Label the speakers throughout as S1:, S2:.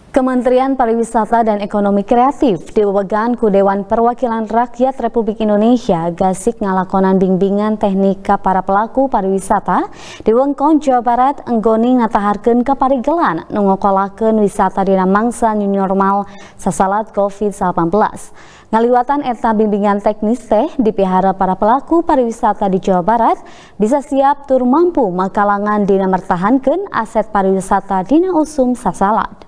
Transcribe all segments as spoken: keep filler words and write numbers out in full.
S1: Kementerian Pariwisata dan Ekonomi Kreatif diwewegan ku Dewan Perwakilan Rakyat Republik Indonesia gasik ngalakonan bimbingan teknik ka para pelaku pariwisata di Wengkon, Jawa Barat enggoni ngataharkeun kaparigelan nu ngokolakeun wisata dina mangsa new normal sasalat covid delapan belas. Ngaliwatan eta bimbingan teknis teh dipihara para pelaku pariwisata di Jawa Barat bisa siap tur mampu makalangan dina mertahankeun aset pariwisata dina usum sasalat.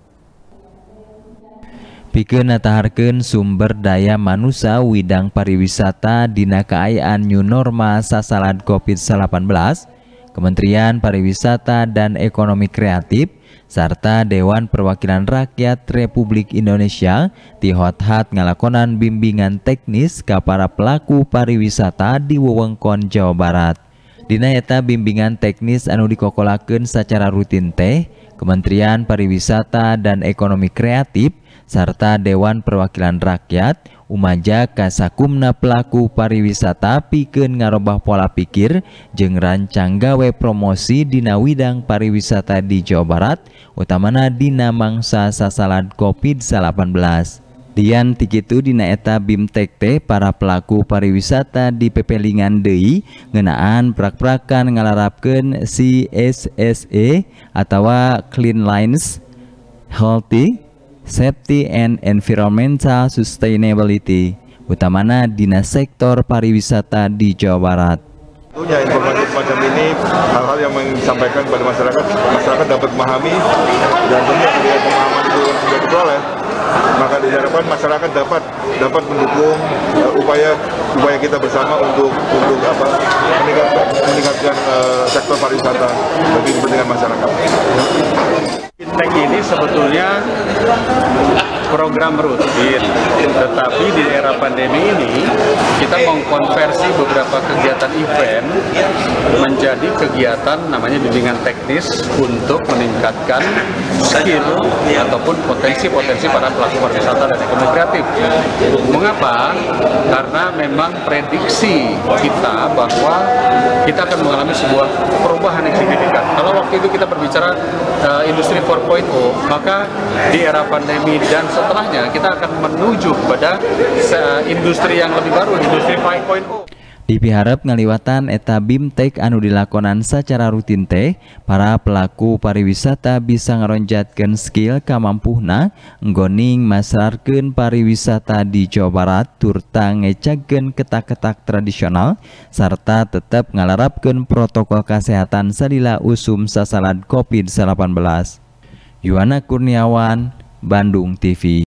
S2: Pikeun nataharkeun sumber daya manusia widang pariwisata dina kaayaan new normal sasalad covid delapan belas, Kementerian Pariwisata dan Ekonomi Kreatif serta Dewan Perwakilan Rakyat Republik Indonesia tihot-hat ngalakonan bimbingan teknis ka para pelaku pariwisata di wewengkon Jawa Barat. Dina eta bimbingan teknis anu dikokolakeun secara rutin teh Kementerian Pariwisata dan Ekonomi Kreatif serta Dewan Perwakilan Rakyat umaja kasakumna pelaku pariwisata pikeun ngarobah pola pikir jeung rancang gawe promosi dina widang pariwisata di Jawa Barat utamana dina mangsa sasalad covid delapan belas. Dian tikitu dina eta bimtek teh para pelaku pariwisata di pepelingan deui ngeunaan prak-prakan ngalarapkeun C S S E atawa Clean Lines, Healthy, Safety and Environmental Sustainability utamana dina sektor pariwisata di Jawa Barat.
S3: Tentunya informasi semacam ini hal-hal yang disampaikan kepada masyarakat, masyarakat dapat memahami dan tentunya ketika pemahaman itu sudah diperoleh, maka diharapkan masyarakat dapat dapat mendukung uh, upaya upaya kita bersama untuk untuk apa meningkatkan meningkatkan uh, sektor pariwisata bagi kepentingan masyarakat.
S4: Fintech ini sebetulnya program rutin, tetapi di era pandemi ini kita mengkonversi beberapa kegiatan event menjadi kegiatan namanya bimbingan teknis untuk meningkatkan skill ataupun potensi-potensi para pelaku pariwisata dan ekonomi kreatif. Mengapa? Karena memang prediksi kita bahwa kita akan mengalami sebuah perubahan yang signifikan. Kalau waktu itu kita berbicara uh, industri empat titik nol, maka di era pandemi dan setelahnya kita akan menuju pada uh, industri yang lebih baru, industri lima titik nol.
S2: Dipiharep ngaliwatan eta bimtek anu dilakonan secara rutin teh para pelaku pariwisata bisa ngaronjatkeun skill kamampuhna nggoning masarkeun pariwisata di Jawa Barat turta ngecagkeun ketak-ketak tradisional serta tetap ngalarapkeun protokol kesehatan salila usum sasalad covid delapan belas. Yuwana Kurniawan, Bandung T V.